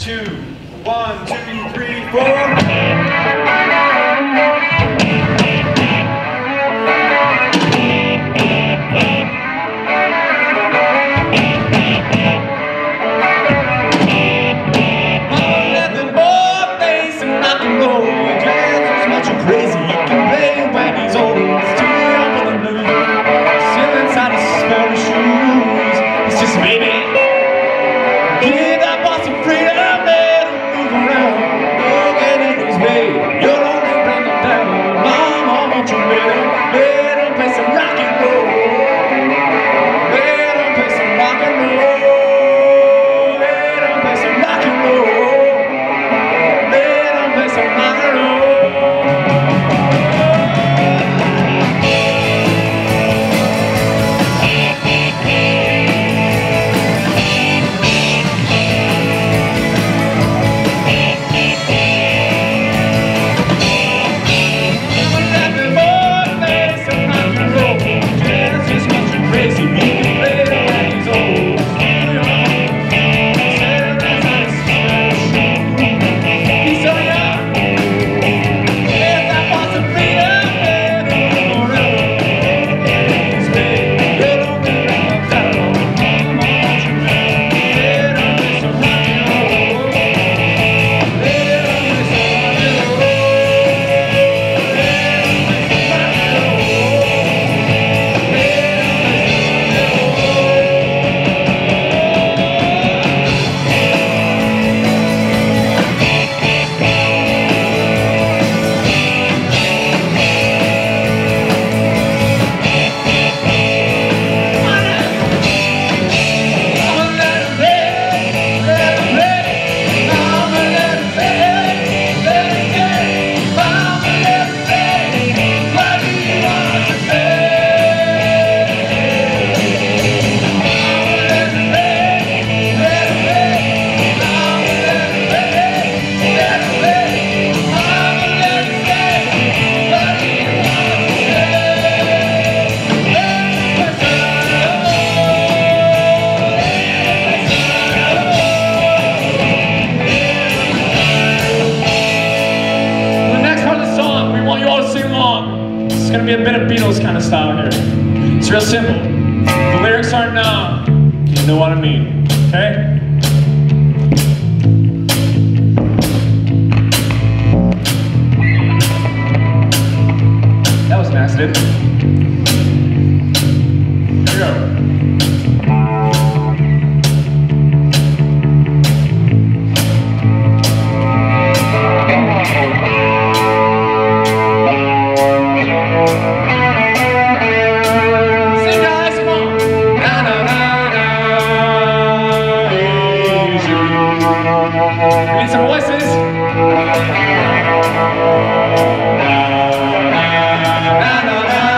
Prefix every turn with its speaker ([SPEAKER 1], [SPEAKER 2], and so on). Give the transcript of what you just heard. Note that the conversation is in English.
[SPEAKER 1] 2, 1, 2, 3, 4.
[SPEAKER 2] Crazy, you can play when he's old. It's too young for the news. Still inside his spare shoes. It's just maybe. Give that boss some freedom, let him move around. Don't get in his way. You'll only bring him down. Mama, won't you let him play some rock and roll? Let him play some rock and roll. Let him play some rock and roll. Let him play some rock and roll. It's gonna be a bit of Beatles kind of style here. It's real simple. The lyrics aren't now. You know what I mean, okay? That was an accident. Here we go. Need some voices. Na, na, na.